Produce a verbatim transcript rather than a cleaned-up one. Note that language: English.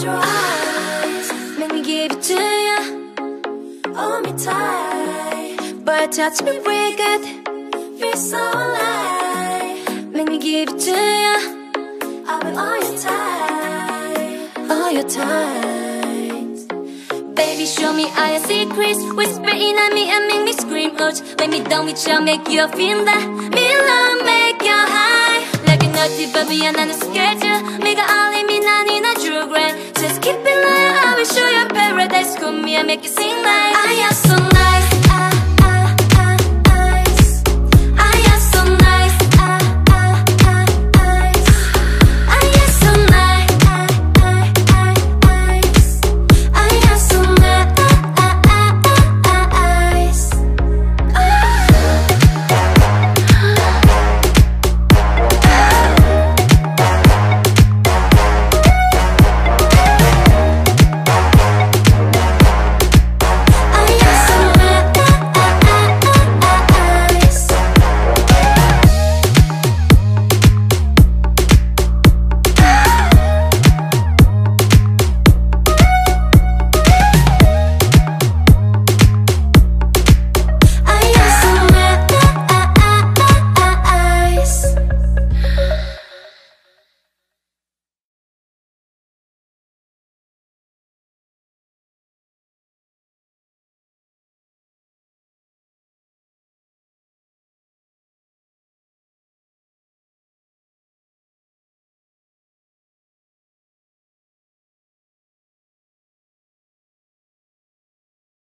your eyes make me give it to you. Hold me tight, but touch me real good. Feel so alive. Make me give it to you. I'll be all your time, all your time. Baby, show me all your secrets. Whisper in at me and make me scream. Urge, when me down with you, make you feel that. Me love, make you high. Like a naughty baby, and I'm scared you. Make a all me, nanny, not true grand. Just keep it loyal, I will show you paradise. Come here, make you sing like I am so